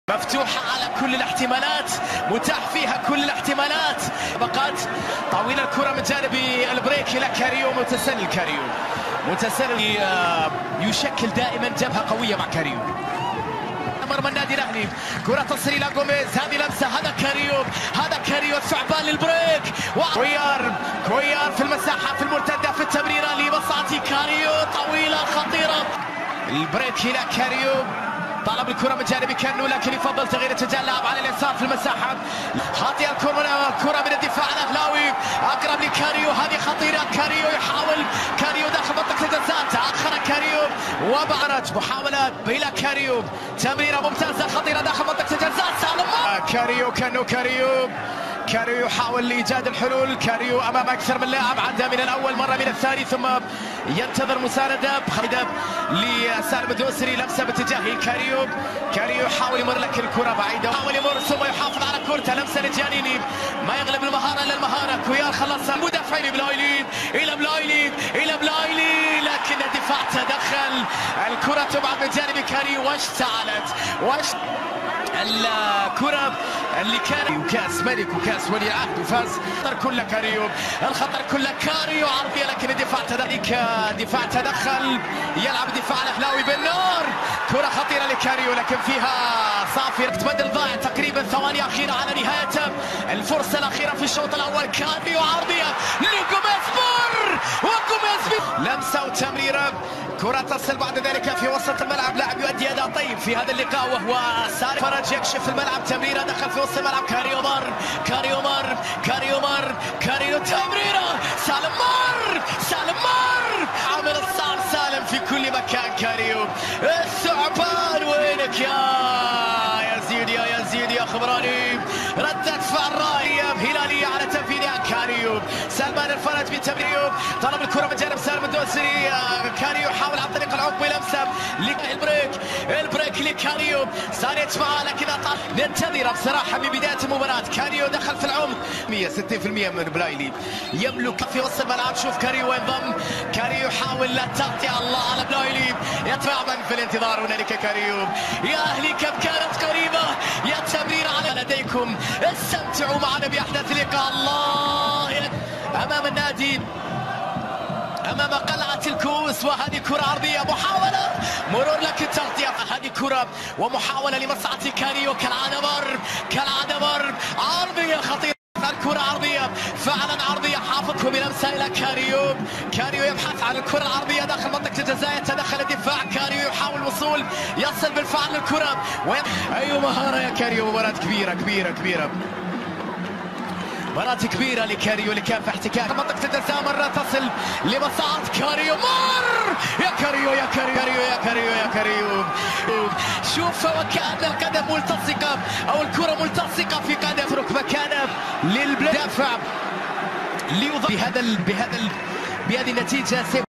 مفتوحة على كل الاحتمالات، متاح فيها كل الاحتمالات. بقات طويلة الكرة من جانب البريك إلى كاريو. متسلل كاريو، متسلل يشكل دائما جبهة قوية مع كاريو. مرمى النادي الاهلي، كرة تصل الى جوميز، هذه لمسة، هذا كاريو الثعبان للبريك. كويار في المساحة في المرتدة في التمريرة لمصعد كاريو، طويلة خطيرة. البريك الى كاريو، طلب الكرة من جانب كانو لكن يفضل تغيير اتجاه اللعب على اليسار في المساحة. خاطئة الكرة من الدفاع الاهلاوي، اقرب لكاريو، هذه خطيرة. كاريو يحاول، كاريو داخل منطقة الجزاء، تأخر كاريو وبعرت محاولات الى كاريو، تمريرة ممتازة خطيرة داخل منطقة الجزاء. سالم كاريو يحاول ايجاد الحلول. كاريو امام اكثر من لاعب، عدى من الاول مره من الثاني ثم ينتظر مسانده لسالم الدوسري، لمسه باتجاه كاريو يحاول يمر لكن الكره بعيده، يحاول يمر ثم يحافظ على كورته، لمسه لجانيني، ما يغلب المهاره الا المهاره. كويار خلصها، مدافعين الى بلايلي لكن الدفاع تدخل، الكره تبعد من جانب كاريو واشتعلت الكرة اللي كان كاس ملك وكاس ولي العهد وفاز. الخطر كله كاريو عرضية لكن الدفاع تدخل، يلعب الدفاع الاهلاوي بالنار. كرة خطيرة لكاريو لكن فيها صافي، تبدل ضائع تقريبا ثواني اخيرة على نهاية الفرصة الاخيرة في الشوط الاول. كاريو عرضية لجوميز، لمسة وتمريرة، كرة تصل بعد ذلك في وسط الملعب. لاعب يؤدي اداء طيب في هذا اللقاء وهو سالم فرج، يكشف الملعب، تمريرة دخل في وسط الملعب. كاريو تمريرة، سالم مر عامل الصعب سالم في كل مكان. كاريو الثعبان، وينك يا يزيد يا خبراني. ردة فعل رائعة هلالية على تنفيذها كاريو. سلمان الفرج بتمرير، طلب الكرة من جانب سالم الدوسري. كاريو حاول عن طريق العمق لمسة البريك لكاريو، صار يجمعها لكن ننتظر بصراحة من بداية المباراة. كاريو دخل في العمق 160% من بلايلي، يملك في وسط الملعب. شوف كاريو وين ضم، كاريو يحاول لا تغطية، الله على بلايلي، يتعبا في الانتظار. هنالك كاريو، يا اهلي كم كانت قريبة، يا تمرير على لديكم، استمتعوا معنا باحداث اللقاء. الله امام النادي، امام قلعة الكوس، وهذه كرة عرضية، محاولة مرور لكن تغطية، هذه كرة ومحاولة لمصعد كاريو، كالعادة مر عرضية خطيرة. الكرة عرضية، فعلا عرضية، حافظه بلمسة إلى كاريو يبحث عن الكرة العرضية داخل منطقة الجزاء، يتدخل الدفاع. كاريو يحاول الوصول، يصل بالفعل للكرة مهارة يا كاريو. مباراة كبيرة، مباراة كبيرة لكاريو لكافة احتكاك منطقة الجزاء. مرة تصل لمصعد كاريو، مر يا كاريو. شوف وكأن القدم ملتصقة أو الكرة ملتصقة في قدم، يترك مكانه للدافع ليضع بهذه النتيجة.